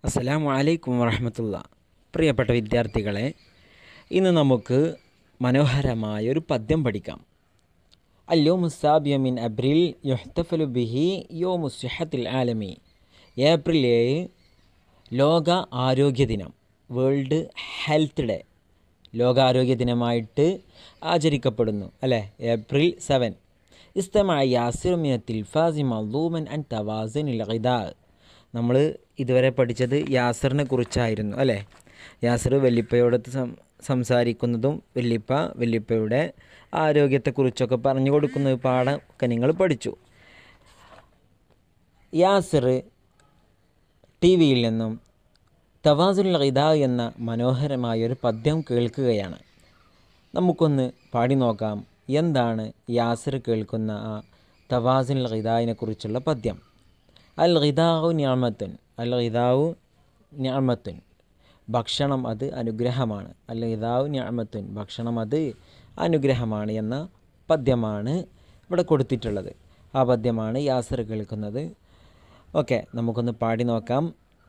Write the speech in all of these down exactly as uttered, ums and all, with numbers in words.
അസ്സലാമു അലൈക്കും വറഹ്മത്തുള്ളാഹി. പ്രിയപ്പെട്ട വിദ്യാർത്ഥികളെ, ഇന്ന് നമുക്ക് മനോഹരമായൊരു പദ്യം പഠിക്കാം. അൽയോമു സാബിയ മിൻ അബ്രിൽ യുഹ്തഫലു ബിഹി യോമു സിഹത്തിൽ ആലമി. ഏപ്രിൽ ഏഴ് ലോക ആരോഗ്യ ദിനം, വേൾഡ് ഹെൽത്ത് ഡേ, ലോകാരോഗ്യ ദിനമായിട്ട് ആചരിക്കപ്പെടുന്നു അല്ലേ. April seven. ഇസ്തമഅ യാസിറു മിന തിൽഫാസി മദ്ലൂമൻ അൻ തവാസുനിൽ ഗിദാ. നമ്മൾ ഇതുവരെ പഠിച്ചത് യാസറിനെ കുറിച്ചായിരുന്നു അല്ലേ. യാസർ വല്ലിപ്പയോടൊത്ത് സം സംസാരിക്കുന്നതും വല്ലിപ്പ വല്ലിപ്പയുടെ ആരോഗ്യത്തെക്കുറിച്ചൊക്കെ പറഞ്ഞു കൊടുക്കുന്ന പാഠമൊക്കെ നിങ്ങൾ പഠിച്ചു. യാസർ ടി വിയിൽ നിന്നും തവാസുൽ ഗിദാ എന്ന മനോഹരമായൊരു പദ്യം കേൾക്കുകയാണ്. നമുക്കൊന്ന് പാടി നോക്കാം. എന്താണ് യാസർ കേൾക്കുന്ന ആ തവാസുൽ ഗിദായിനെ കുറിച്ചുള്ള പദ്യം? അൽ ഗിദാഉ നിഅമത്തുൻ, അൽ ഗിദാഉ നിഅമത്തുൻ, ഭക്ഷണം അത് അനുഗ്രഹമാണ്. അൽ ഗിദാഉ നിഅമത്തുൻ, ഭക്ഷണം അത് അനുഗ്രഹമാണ് എന്ന പദ്യമാണ് ഇവിടെ കൊടുത്തിട്ടുള്ളത്. ആ പദ്യമാണ് യാസർ കേൾക്കുന്നത്. ഓക്കെ, നമുക്കൊന്ന് പാടി നോക്കാം.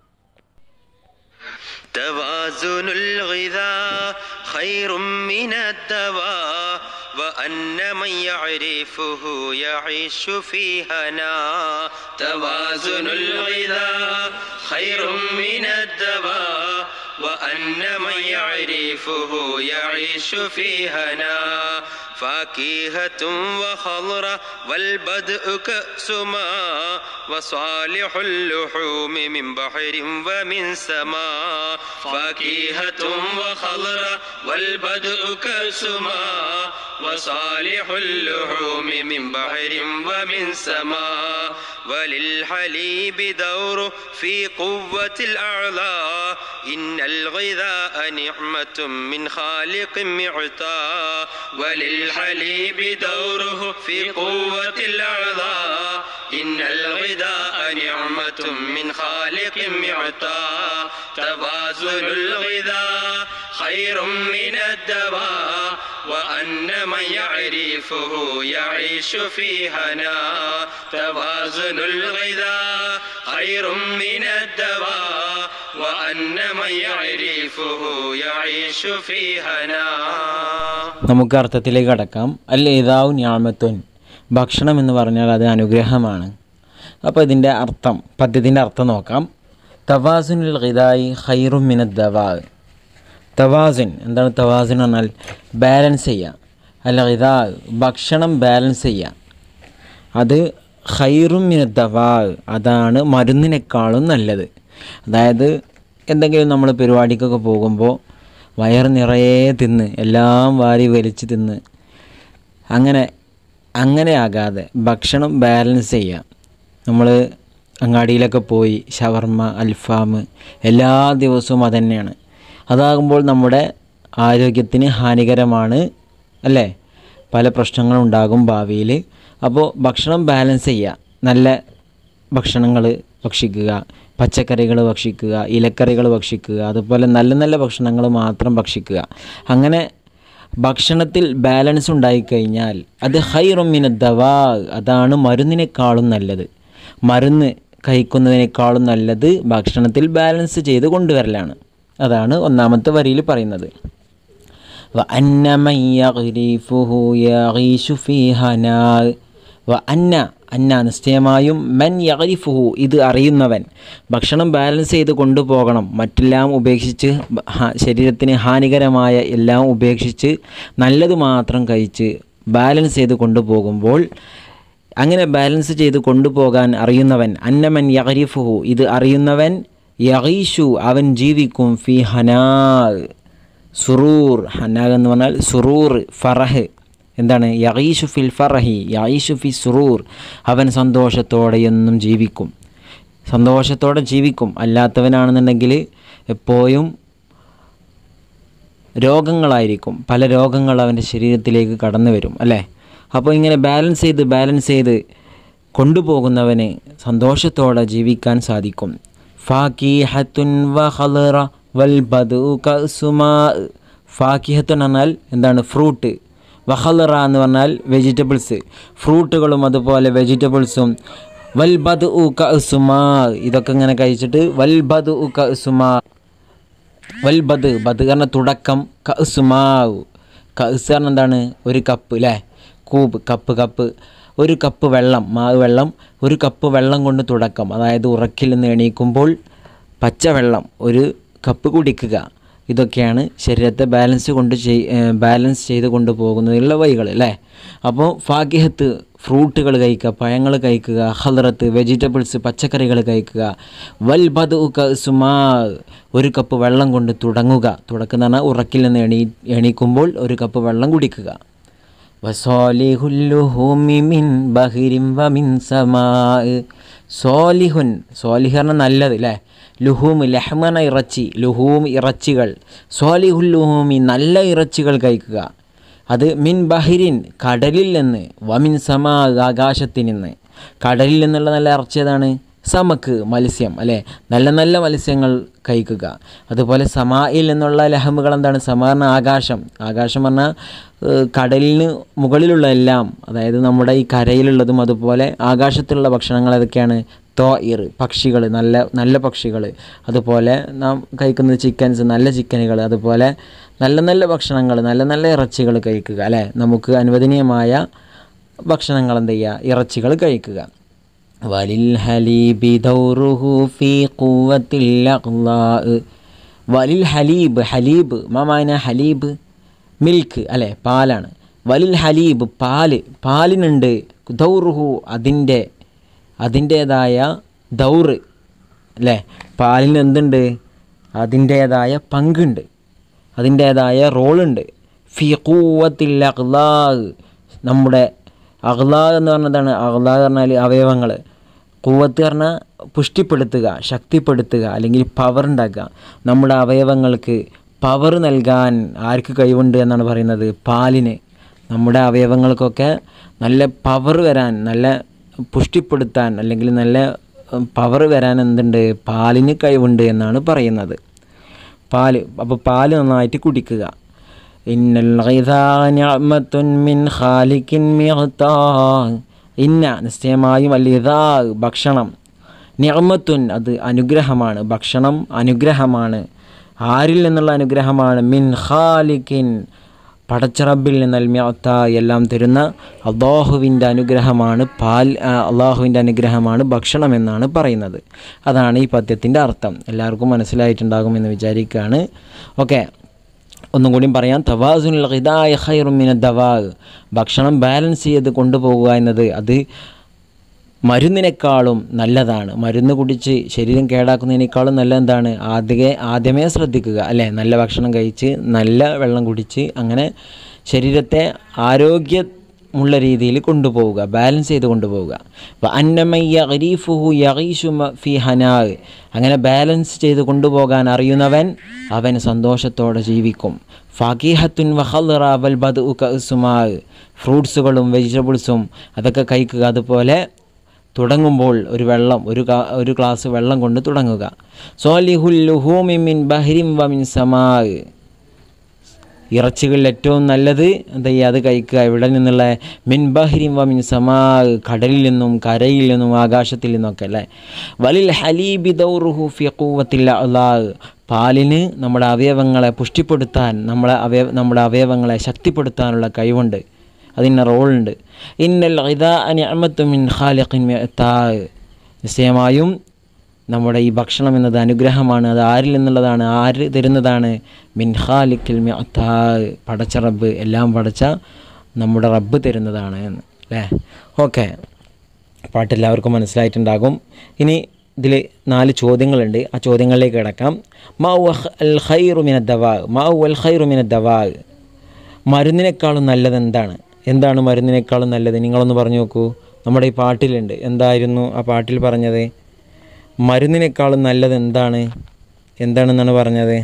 توازن الغذاء خير من الدواء وأن من يعرفه يعيش في هنا. توازن الغذاء خير من الدواء وأن من يعرفه يعيش في هنا. فاكهة وخضرة والبدء كأس ماء وصالح اللحوم من بحر ومن سماء. فاكهة وخضرة والبدء كأس ماء وصالح اللحوم من بحر ومن سماء. وللحليب دور في قوة الأعضاء إن الغذاء نعمة من خالق معطاء. وللحليب دوره في قوة الأعضاء إن الغذاء نعمة من خالق معطاء. توازن الغذاء خير من الدواء وأن من يعرفه يعيش في هنا. توازن الغذاء خير من الدواء وأن من يعرفه يعيش في هنا. നമുക്ക് അർത്ഥത്തിലേക്ക് കടക്കാം. അൽ ഗിദാഉ നിഅമത്തുൻ, ഭക്ഷണം എന്ന് പറഞ്ഞാൽ അത് അനുഗ്രഹമാണ്. അപ്പോൾ ഇതിൻ്റെ അർത്ഥം, പദ്യത്തിൻ്റെ അർത്ഥം നോക്കാം. തവാസുനുൽ ഗിദായി ഖൈറും മിനദ് ദവാ. തവാസുൻ എന്താണ്? തവാസുൻ എന്നാൽ ബാലൻസ് ചെയ്യുക. അൽ ഗിദാ, ഭക്ഷണം ബാലൻസ് ചെയ്യുക. അത് ഖൈറും മിനദ് ദവാ, അതാണ് മരുന്നിനേക്കാളും നല്ലത്. അതായത് എന്തെങ്കിലും നമ്മൾ പരിപാടിക്കൊക്കെ പോകുമ്പോൾ വയറ് നിറയെ തിന്ന് എല്ലാം വാരി വലിച്ച് തിന്ന് അങ്ങനെ അങ്ങനെ ആകാതെ ഭക്ഷണം ബാലൻസ് ചെയ്യുക. നമ്മൾ അങ്ങാടിയിലൊക്കെ പോയി ഷവർമ, അൽഫാം എല്ലാ ദിവസവും അതുതന്നെയാണ്. അതാകുമ്പോൾ നമ്മുടെ ആരോഗ്യത്തിന് ഹാനികരമാണ് അല്ലേ. പല പ്രശ്നങ്ങളുണ്ടാകും ഭാവിയിൽ. അപ്പോൾ ഭക്ഷണം ബാലൻസ് ചെയ്യുക. നല്ല ഭക്ഷണങ്ങൾ ഭക്ഷിക്കുക, പച്ചക്കറികൾ ഭക്ഷിക്കുക, ഇലക്കറികൾ ഭക്ഷിക്കുക, അതുപോലെ നല്ല നല്ല ഭക്ഷണങ്ങൾ മാത്രം ഭക്ഷിക്കുക. അങ്ങനെ ഭക്ഷണത്തിൽ ബാലൻസ് ഉണ്ടായിക്കഴിഞ്ഞാൽ അത് ഖൈറും മിനദ് ദവാ, അതാണ് മരുന്നിനേക്കാളും നല്ലത്. മരുന്ന് കഴിക്കുന്നതിനേക്കാളും നല്ലത് ഭക്ഷണത്തിൽ ബാലൻസ് ചെയ്ത് കൊണ്ടുവരലാണ്. അതാണ് ഒന്നാമത്തെ വരിയിൽ പറയുന്നത്. വ അന്ന മൻ യഗ്രിഫുഹു യഈശു ഫീ ഹനാ. വ അന്ന, അന്ന നിശ്ചയമായും, മൻ യഗ്രിഫുഹു ഇത് അറിയുന്നവൻ. ഭക്ഷണം ബാലൻസ് ചെയ്ത് കൊണ്ടുപോകണം. മറ്റെല്ലാം ഉപേക്ഷിച്ച്, ശരീരത്തിന് ഹാനികരമായ എല്ലാം ഉപേക്ഷിച്ച് നല്ലത് മാത്രം കഴിച്ച് ബാലൻസ് ചെയ്ത് കൊണ്ടുപോകുമ്പോൾ, അങ്ങനെ ബാലൻസ് ചെയ്ത് കൊണ്ടുപോകാൻ അറിയുന്നവൻ, അന്ന മൻ യഗ്രിഫുഹു ഇത് അറിയുന്നവൻ, യഈശു അവൻ ജീവിക്കും, ഫി ഹനാ സുറൂർ. ഹനാ എന്ന് പറഞ്ഞാൽ സുറൂർ, ഫറഹ്. എന്താണ്? യഈശു ഫിൽ ഫറഹി, യഈശു ഫി സുറൂർ, അവൻ സന്തോഷത്തോടെ എന്നും ജീവിക്കും, സന്തോഷത്തോടെ ജീവിക്കും. അല്ലാത്തവനാണെന്നുണ്ടെങ്കിൽ എപ്പോഴും രോഗങ്ങളായിരിക്കും, പല രോഗങ്ങൾ അവൻ്റെ ശരീരത്തിലേക്ക് കടന്നു വരും അല്ലേ. അപ്പോൾ ഇങ്ങനെ ബാലൻസ് ചെയ്ത് ബാലൻസ് ചെയ്ത് കൊണ്ടുപോകുന്നവന് സന്തോഷത്തോടെ ജീവിക്കാൻ സാധിക്കും. ഫാക്കിഹത്തുൻ വഖളറ വൽ ബദു കസുമാ. ഫാക്കിഹത്തുൻ എന്നാൽ എന്താണ്? ഫ്രൂട്ട്. വഖളറ എന്ന് പറഞ്ഞാൽ വെജിറ്റബിൾസ്, ഫ്രൂട്ടുകളും അതുപോലെ വെജിറ്റബിൾസും വൽ ബദ് ഉ കഅസുമാ, ഇതൊക്കെ ഇങ്ങനെ കഴിച്ചിട്ട് വൽ ബദ് ഉ കഅസുമാ, വൽ ബദ് ബദ് കാരണം തുടക്കം, കഅസുമാവ് കഅസ് കാരണം എന്താണ് ഒരു കപ്പ് അല്ലേ, കൂബ് കപ്പ് കപ്പ് ഒരു കപ്പ് വെള്ളം, മാവ് വെള്ളം, ഒരു കപ്പ് വെള്ളം കൊണ്ട് തുടക്കം, അതായത് ഉറക്കിൽ നിന്ന് എണീക്കുമ്പോൾ പച്ചവെള്ളം ഒരു കപ്പ് കുടിക്കുക. ഇതൊക്കെയാണ് ശരീരത്തെ ബാലൻസ് കൊണ്ട് ചെയ് ബാലൻസ് ചെയ്ത് കൊണ്ടുപോകുന്നതിനുള്ള വഴികൾ അല്ലേ. അപ്പോൾ ഫാക്കിഹത്ത് ഫ്രൂട്ടുകൾ കഴിക്കുക, പഴങ്ങൾ കഴിക്കുക, ഹദ്റത്ത് വെജിറ്റബിൾസ് പച്ചക്കറികൾ കഴിക്കുക. വൽ ബദ് ഉ കഅസുമാ, ഒരു കപ്പ് വെള്ളം കൊണ്ട് തുടങ്ങുക, തുടക്കുന്ന പറഞ്ഞാൽ ഉറക്കിൽ നിന്ന് എണീ എണീക്കുമ്പോൾ ഒരു കപ്പ് വെള്ളം കുടിക്കുക. വസാലിഹുൽ ലുഹൂമി മിൻ ബഹിരിൻ വമിൻ സമാ, സോലിഹുൻ സോലിഹ് പറഞ്ഞാൽ നല്ലത് അല്ലേ, ലുഹൂം ലഹ്മന ഇറച്ചി, ലുഹൂം ഇറച്ചികൾ, സോലിഹുൽ ലുഹൂമി നല്ല ഇറച്ചികൾ കഴിക്കുക. അത് മിൻ ബഹിരിൻ കടലിൽ നിന്ന്, വമിൻ സമാ ആകാശത്തിൽ നിന്ന്. കടലിൽ നിന്നുള്ള നല്ല ഇറച്ചി ഏതാണ്, സമക്ക് മത്സ്യം അല്ലേ, നല്ല നല്ല മത്സ്യങ്ങൾ കഴിക്കുക. അതുപോലെ സമായിൽ നിന്നുള്ള ലഹമുകൾ എന്താണ്, സമ പറഞ്ഞാൽ ആകാശം, ആകാശം പറഞ്ഞാൽ കടലിന് മുകളിലുള്ള എല്ലാം, അതായത് നമ്മുടെ ഈ കരയിലുള്ളതും അതുപോലെ ആകാശത്തിലുള്ള ഭക്ഷണങ്ങൾ ഏതൊക്കെയാണ്, തോയിർ പക്ഷികൾ, നല്ല നല്ല പക്ഷികൾ, അതുപോലെ നാം കഴിക്കുന്ന ചിക്കൻസ് നല്ല ചിക്കനുകൾ, അതുപോലെ നല്ല നല്ല ഭക്ഷണങ്ങൾ നല്ല നല്ല ഇറച്ചികൾ കഴിക്കുക അല്ലേ. നമുക്ക് അനുവദനീയമായ ഭക്ഷണങ്ങൾ എന്ത് ചെയ്യുക, ഇറച്ചികൾ കഴിക്കുക. വലിൽ ഹലീബി ദൗറുഹു ഫീ ഖുവത്തിൽ അഖ്ലാ, വലിൽ ഹലീബ് ഹലീബ് മാമാന ഹലീബ് മിൽക്ക് അല്ലേ, പാലാണ്. വലിൽ ഹലീബ് പാല്, പാലിനുണ്ട് ദൗറുഹു അതിൻ്റെ അതിൻ്റേതായ ദൗറ് അല്ലേ, പാലിന് എന്തുണ്ട്, അതിൻ്റേതായ പങ്കുണ്ട്, അതിൻ്റേതായ റോളുണ്ട്. ഫീ ഖുവത്തിൽ അഖ്ലാ, നമ്മുടെ അഖ്ലാ എന്ന് പറഞ്ഞതാണ്, അഖ്ലാ പറഞ്ഞാൽ അവയവങ്ങൾ, ഖുവത്ത് പറഞ്ഞാൽ പുഷ്ടിപ്പെടുത്തുക, ശക്തിപ്പെടുത്തുക, അല്ലെങ്കിൽ പവർ ഉണ്ടാക്കുക. നമ്മുടെ അവയവങ്ങൾക്ക് പവർ നൽകാൻ ആർക്ക് കഴിവുണ്ട് എന്നാണ് പറയുന്നത്, പാലിന്. നമ്മുടെ അവയവങ്ങൾക്കൊക്കെ നല്ല പവർ വരാൻ, നല്ല പുഷ്ടിപ്പെടുത്താൻ, അല്ലെങ്കിൽ നല്ല പവർ വരാൻ എന്തുണ്ട്, പാലിന് കഴിവുണ്ട് എന്നാണ് പറയുന്നത്. പാല്, അപ്പോൾ പാല് നന്നായിട്ട് കുടിക്കുക. ഇന്നൽ ഗിദാ നിഅമത്തുൻ മിൻ ഖാലിഖിൻ മിഅതാ, ഇന്ന നിശ്ചയമായും അൽ ഗിദാ ഭക്ഷണം, നിഅമത്തുൻ അത് അനുഗ്രഹമാണ്, ഭക്ഷണം അനുഗ്രഹമാണ്. ആരിൽ നിന്നുള്ള അനുഗ്രഹമാണ്, മിൻ ഖാലിഖിൻ പടച്ചറബിൽ നിന്നൽ മിഅതാ എല്ലാം തരുന്ന അല്ലാഹുവിൻ്റെ അനുഗ്രഹമാണ് പാൽ, അല്ലാഹുവിൻ്റെ അനുഗ്രഹമാണ് ഭക്ഷണം എന്നാണ് പറയുന്നത്. അതാണ് ഈ പദ്യത്തിൻ്റെ അർത്ഥം. എല്ലാവർക്കും മനസ്സിലായിട്ടുണ്ടാകുമെന്ന് വിചാരിക്കുകയാണ്. ഓക്കെ, ഒന്നും കൂടിയും പറയാം. തവാസുനുൽ ഗിദാഇ ഖൈറും മിനദ് ദവാ, ഭക്ഷണം ബാലൻസ് ചെയ്ത് കൊണ്ടുപോകുക എന്നത് അത് മരുന്നിനേക്കാളും നല്ലതാണ്. മരുന്ന് കുടിച്ച് ശരീരം കേടാക്കുന്നതിനേക്കാളും നല്ല എന്താണ്, ആദ്യമേ ആദ്യമേ ശ്രദ്ധിക്കുക അല്ലേ, നല്ല ഭക്ഷണം കഴിച്ച് നല്ല വെള്ളം കുടിച്ച് അങ്ങനെ ശരീരത്തെ ആരോഗ്യമുള്ള രീതിയിൽ കൊണ്ടുപോവുക, ബാലൻസ് ചെയ്ത് കൊണ്ടുപോവുക. അപ്പോൾ അന്നമയ്യ ഗരീഫുഹു യഗീഷു ഫി ഹനാ, അങ്ങനെ ബാലൻസ് ചെയ്ത് കൊണ്ടുപോകാൻ അറിയുന്നവൻ അവൻ സന്തോഷത്തോടെ ജീവിക്കും. ഫാക്കിഹത്തുൻ വഖൽറ വൽ ബദ്ഉ കഅസുമാ, ഫ്രൂട്ട്സുകളും വെജിറ്റബിൾസും അതൊക്കെ കഴിക്കുക. അതുപോലെ തുടങ്ങുമ്പോൾ ഒരു വെള്ളം, ഒരു ഒരു ഗ്ലാസ് വെള്ളം കൊണ്ട് തുടങ്ങുക. സോലിഹുൽ ലുഹൂമി മിൻ ബഹ്രിൻ വമിൻ സമാ, ഇറച്ചികളിൽ ഏറ്റവും നല്ലത് എന്താ ചെയ്യുക, അത് കഴിക്കുക. ഇവിടെ നിന്നുള്ള മിൻ ബഹ്രിൻ വമിൻ സമാ, കടലിൽ നിന്നും കരയിൽ നിന്നും ആകാശത്തിൽ നിന്നൊക്കെ അല്ലേ. വലിൽ ഹലീബി ദൗറുഹു ഫി ഖുവത്തിൽ അഖ്ലാ, പാലിന് നമ്മുടെ അവയവങ്ങളെ പുഷ്ടിപ്പെടുത്താൻ, നമ്മളെ അവയവ നമ്മുടെ അവയവങ്ങളെ ശക്തിപ്പെടുത്താനുള്ള കഴിവുണ്ട്, അതിന് റോളുണ്ട്. ഇന്നൽ ഗിദാ നിഅമത്തുൻ മിൻ ഖാലിഖിൻ മിഅതാ, നിശ്ചയമായും നമ്മുടെ ഈ ഭക്ഷണം എന്നത് അനുഗ്രഹമാണ്. അത് ആരിൽ നിന്നുള്ളതാണ്, ആര് തരുന്നതാണ്, മിൻ ഖാലിഖിൽ മിഅതാ, പടച്ച റബ്ബ്, എല്ലാം പടച്ച നമ്മുടെ റബ്ബ് തരുന്നതാണ് എന്ന് അല്ലേ. ഓക്കെ, പാട്ടെല്ലാവർക്കും മനസ്സിലായിട്ടുണ്ടാകും. ഇനി ഇതിൽ നാല് ചോദ്യങ്ങളുണ്ട്, ആ ചോദ്യങ്ങളിലേക്ക് കിടക്കാം. മാ ഹുവ അൽ ഖൈറു മിനദ് ദവാ, മാ ഹുവ അൽ ഖൈറു മിനദ് ദവാ, മരുന്നിനേക്കാളും നല്ലത് എന്താണ്, എന്താണ് മരുന്നിനേക്കാളും നല്ലത്, നിങ്ങളൊന്ന് പറഞ്ഞു നോക്കൂ. നമ്മുടെ ഈ പാട്ടിലുണ്ട്, എന്തായിരുന്നു ആ പാട്ടിൽ പറഞ്ഞത്, മരുന്നിനേക്കാളും നല്ലത് എന്താണ്, എന്താണെന്നാണ് പറഞ്ഞത്,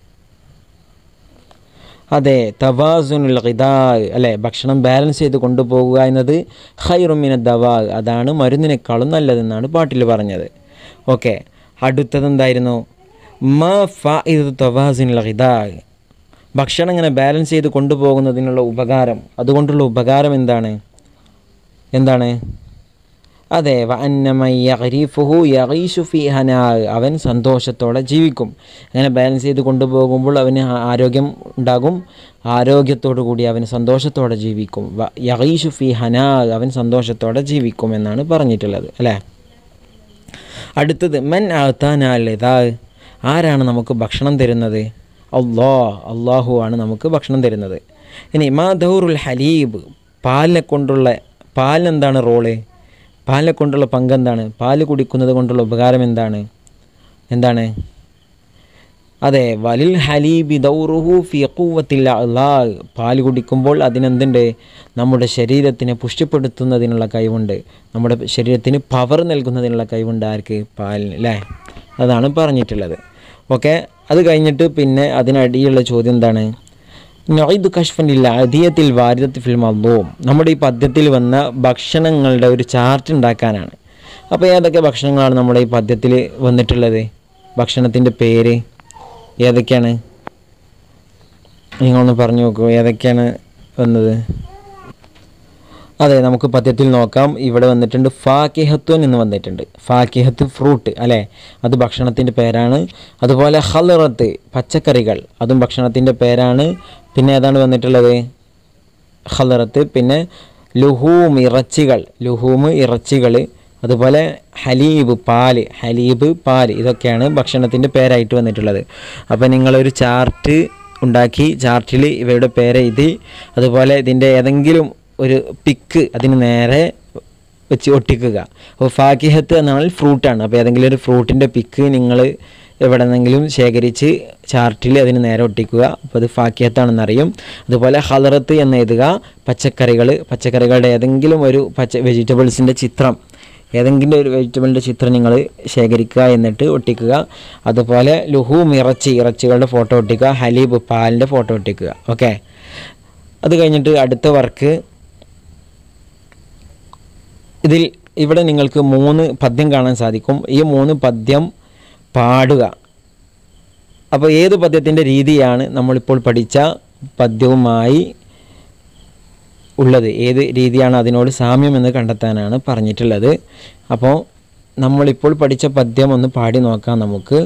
അതെ തവാസുനുൽ ഗിദാ അല്ലേ, ഭക്ഷണം ബാലൻസ് ചെയ്ത് കൊണ്ടുപോകുക എന്നത് ഖൈറും മിനദ് ദവാ, അതാണ് മരുന്നിനേക്കാളും നല്ലതെന്നാണ് പാട്ടിൽ പറഞ്ഞത്. ഓക്കെ, അടുത്തത് എന്തായിരുന്നു, മാ ഫായിദു തവാസുനുൽ ഗിദാ, ഭക്ഷണം ഇങ്ങനെ ബാലൻസ് ചെയ്ത് കൊണ്ടുപോകുന്നതിനുള്ള ഉപകാരം, അതുകൊണ്ടുള്ള ഉപകാരം എന്താണ്, എന്താണ് അതെ, വ അന്നമൻ യഗ്രിഫുഹു യഗീശു ഫീ ഹനാ, അവൻ സന്തോഷത്തോടെ ജീവിക്കും. അങ്ങനെ ബാലൻസ് ചെയ്ത് കൊണ്ടുപോകുമ്പോൾ അവന് ആരോഗ്യം ഉണ്ടാകും, ആരോഗ്യത്തോടു കൂടി അവൻ സന്തോഷത്തോടെ ജീവിക്കും. വ യഗീശു ഫീ ഹനാ, അവൻ സന്തോഷത്തോടെ ജീവിക്കും എന്നാണ് പറഞ്ഞിട്ടുള്ളത് അല്ലേ. അടുത്തത് മൻ അഅ്താനാൽ ഇദാ, ആരാണ് നമുക്ക് ഭക്ഷണം തരുന്നത്? അല്ലാഹ്, അള്ളാഹു ആണ് നമുക്ക് ഭക്ഷണം തരുന്നത്. ഇനി മാ ദൗറുൽ ഹലീബ്, പാലിനെ കൊണ്ടുള്ള പാലിനെന്താണ് റോള്? പാലിനെ കൊണ്ടുള്ള പങ്കെന്താണ്? പാല് കുടിക്കുന്നത് കൊണ്ടുള്ള ഉപകാരം എന്താണ്? എന്താണ്? അതെ, വലിൽ ഹലീബി ദൗറുഹു ഫി ഖുവ്വത്തിൽ അഅ്ലാ, പാല് കുടിക്കുമ്പോൾ അതിനെന്തുണ്ട്? നമ്മുടെ ശരീരത്തിനെ പുഷ്ടിപ്പെടുത്തുന്നതിനുള്ള കഴിവുണ്ട്, നമ്മുടെ ശരീരത്തിന് പവർ നൽകുന്നതിനുള്ള കഴിവുണ്ട്. ആർക്ക്? പാലിന് അല്ലേ. അതാണ് പറഞ്ഞിട്ടുള്ളത്. ഓക്കെ, അത് കഴിഞ്ഞിട്ട് പിന്നെ അതിനടിയുള്ള ചോദ്യം എന്താണ്? നഈദു കശ്ഫൻ ലിൽ അദിയത്തിൽ വാരിദത്തി ഫിൽ മദ്ലൂം, നമ്മുടെ ഈ പദ്യത്തിൽ വന്ന ഭക്ഷണങ്ങളുടെ ഒരു ചാർട്ട് ഉണ്ടാക്കാനാണ്. അപ്പോൾ ഏതൊക്കെ ഭക്ഷണങ്ങളാണ് നമ്മുടെ ഈ പദ്യത്തിൽ വന്നിട്ടുള്ളത്? ഭക്ഷണത്തിൻ്റെ പേര് ഏതൊക്കെയാണ്? നിങ്ങളൊന്ന് പറഞ്ഞു നോക്കൂ, ഏതൊക്കെയാണ് വന്നത്? അതെ, നമുക്ക് പദ്യത്തിൽ നോക്കാം. ഇവിടെ വന്നിട്ടുണ്ട് ഫാക്കിഹത്തുൻ എന്ന് വന്നിട്ടുണ്ട്. ഫാക്കിഹത്ത് ഫ്രൂട്ട് അല്ലേ, അത് ഭക്ഷണത്തിൻ്റെ പേരാണ്. അതുപോലെ ഖൽറത്ത് പച്ചക്കറികൾ, അതും ഭക്ഷണത്തിൻ്റെ പേരാണ്. പിന്നെ ഏതാണ് വന്നിട്ടുള്ളത്? ഖൽറത്ത്. പിന്നെ ലുഹൂം ഇറച്ചികൾ, ലുഹൂം ഇറച്ചികൾ. അതുപോലെ ഹലീബ് പാല്, ഹലീബ് പാല്, ഇതൊക്കെയാണ് ഭക്ഷണത്തിൻ്റെ പേരായിട്ട് വന്നിട്ടുള്ളത്. അപ്പോൾ നിങ്ങളൊരു ചാർട്ട് ഉണ്ടാക്കി ചാർട്ടിൽ ഇവയുടെ പേരെഴുതി അതുപോലെ ഇതിൻ്റെ ഏതെങ്കിലും ഒരു പിക്ക് അതിന് നേരെ വെച്ച് ഒട്ടിക്കുക. അപ്പോൾ ഫാക്കിഹത്ത് എന്നാൽ ഫ്രൂട്ടാണ്. അപ്പോൾ ഏതെങ്കിലും ഒരു ഫ്രൂട്ടിൻ്റെ പിക്ക് നിങ്ങൾ എവിടെ നിന്നെങ്കിലും ശേഖരിച്ച് ചാർട്ടിൽ അതിന് നേരെ ഒട്ടിക്കുക. അപ്പോൾ അത് ഫാക്കിഹത്താണെന്നറിയും. അതുപോലെ ഖൽറത്ത് എന്ന് എഴുതുക, പച്ചക്കറികൾ, പച്ചക്കറികളുടെ ഏതെങ്കിലും ഒരു പച്ച വെജിറ്റബിൾസിൻ്റെ ചിത്രം, ഏതെങ്കിലും ഒരു വെജിറ്റബിളിൻ്റെ ചിത്രം നിങ്ങൾ ശേഖരിക്കുക, എന്നിട്ട് ഒട്ടിക്കുക. അതുപോലെ ലുഹൂം ഇറച്ചി, ഇറച്ചികളുടെ ഫോട്ടോ ഒട്ടിക്കുക. ഹലീബ് പാലിൻ്റെ ഫോട്ടോ ഒട്ടിക്കുക. ഓക്കെ, അത് കഴിഞ്ഞിട്ട് അടുത്ത വർക്ക്, ഇതിൽ ഇവിടെ നിങ്ങൾക്ക് മൂന്ന് പദ്യം കാണാൻ സാധിക്കും. ഈ മൂന്ന് പദ്യം പാടുക. അപ്പോൾ ഏത് പദ്യത്തിൻ്റെ രീതിയാണ് നമ്മളിപ്പോൾ പഠിച്ച പദ്യവുമായി ഉള്ളത്, ഏത് രീതിയാണ് അതിനോട് സാമ്യം എന്ന് കണ്ടെത്താനാണ് പറഞ്ഞിട്ടുള്ളത്. അപ്പോൾ നമ്മളിപ്പോൾ പഠിച്ച പദ്യം ഒന്ന് പാടി നോക്കാം നമുക്ക്.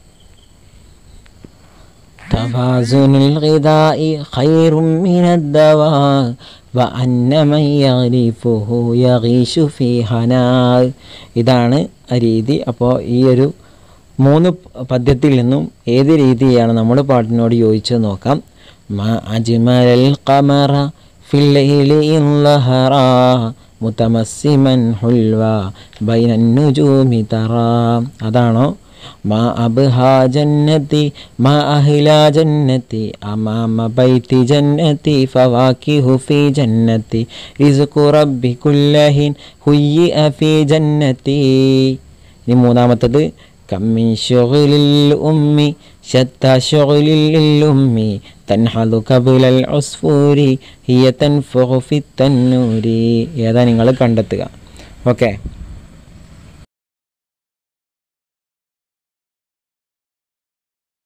തവാസുനുൽ ഗിദാഇ ഖൈറും മിനദ്ദവാ വഅന്ന മൻ യഗ്രിഫുഹു യഗീശു ഫീ ഹനാ, ഇതാണ് ആ രീതി. അപ്പോൾ ഈ ഒരു മൂന്ന് പദ്യത്തിൽ നിന്നും ഏത് രീതിയാണ് നമ്മുടെ പാട്ടിനോട് യോജിച്ചത് നോക്കാം. മാ അജ്മലൽ ഖമറ ഫിൽ ലൈലി ഇൻ ലഹറാ മുതമസ്സിമൻ ഹുൽവാ ബൈനൻ നുജൂമി തറാ, അതാണോ? മാ അബ്ഹാ ജന്നതി മാ അഹ്ലാ ജന്നതി അമാമ ബൈതി ജന്നതി ഫവാകിഹു ഫീ ജന്നതി റിസ്ഖു റബ്ബി കുല്ലഹിൻ ഹുയ്യിഅ ഫീ ജന്നതി. ഇനി മൂന്നാമത്തത് കമ്മിൻ ശുഗ്ലിൽ ഉമ്മി ശത്താ ശുഗ്ലിൽ ഉമ്മി തൻഹദു ഖബ്ലൽ ഉസ്ഫൂരി ഹിയ തൻഫഖു ഫി തന്നൂരി. ഏതാ നിങ്ങൾ കണ്ടെത്തുക. ഓക്കെ,